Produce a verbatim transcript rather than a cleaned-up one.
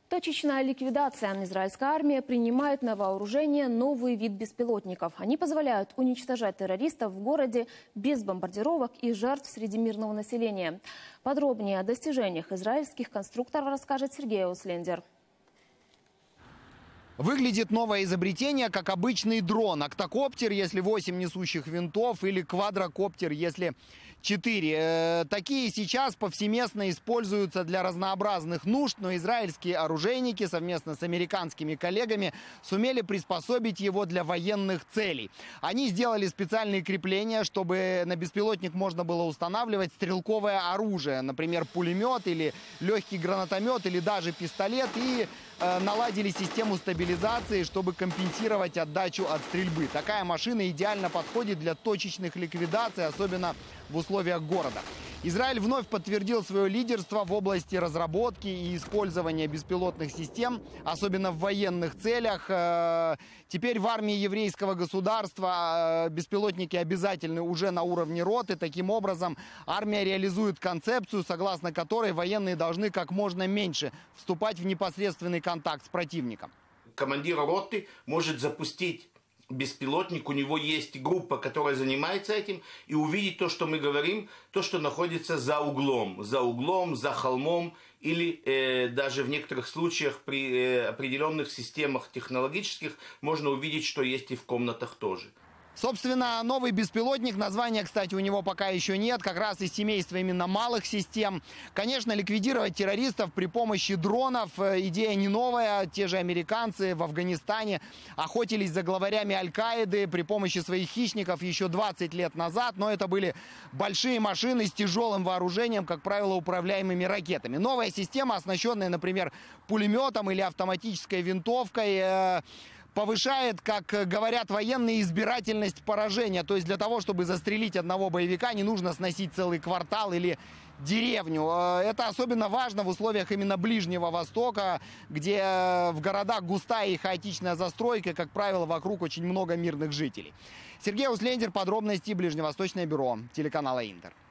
Точечная ликвидация. Израильская армия принимает на вооружение новый вид беспилотников. Они позволяют уничтожать террористов в городе без бомбардировок и жертв среди мирного населения. Подробнее о достижениях израильских конструкторов расскажет Сергей Услендер. Выглядит новое изобретение как обычный дрон. Октокоптер, если восемь несущих винтов, или квадрокоптер, если четыре. Э, такие сейчас повсеместно используются для разнообразных нужд, но израильские оружейники совместно с американскими коллегами сумели приспособить его для военных целей. Они сделали специальные крепления, чтобы на беспилотник можно было устанавливать стрелковое оружие, например, пулемет или легкий гранатомет или даже пистолет, и э, наладили систему стабилизации, чтобы компенсировать отдачу от стрельбы. Такая машина идеально подходит для точечных ликвидаций, особенно в условиях города. Израиль вновь подтвердил свое лидерство в области разработки и использования беспилотных систем, особенно в военных целях. Теперь в армии еврейского государства беспилотники обязательны уже на уровне роты. Таким образом, армия реализует концепцию, согласно которой военные должны как можно меньше вступать в непосредственный контакт с противником. Командир роты может запустить беспилотник, у него есть группа, которая занимается этим, и увидеть то, что мы говорим, то, что находится за углом, за углом, за холмом, или э, даже в некоторых случаях при э, определенных системах технологических можно увидеть, что есть и в комнатах тоже. Собственно, новый беспилотник, названия, кстати, у него пока еще нет, как раз из семейства именно малых систем. Конечно, ликвидировать террористов при помощи дронов идея не новая. Те же американцы в Афганистане охотились за главарями Аль-Каиды при помощи своих хищников еще двадцать лет назад. Но это были большие машины с тяжелым вооружением, как правило, управляемыми ракетами. Новая система, оснащенная, например, пулеметом или автоматической винтовкой, повышает, как говорят военные, избирательность поражения. То есть для того, чтобы застрелить одного боевика, не нужно сносить целый квартал или деревню. Это особенно важно в условиях именно Ближнего Востока, где в городах густая и хаотичная застройка, как правило, вокруг очень много мирных жителей. Сергей Услендер, подробности, Ближневосточное бюро телеканала Интер.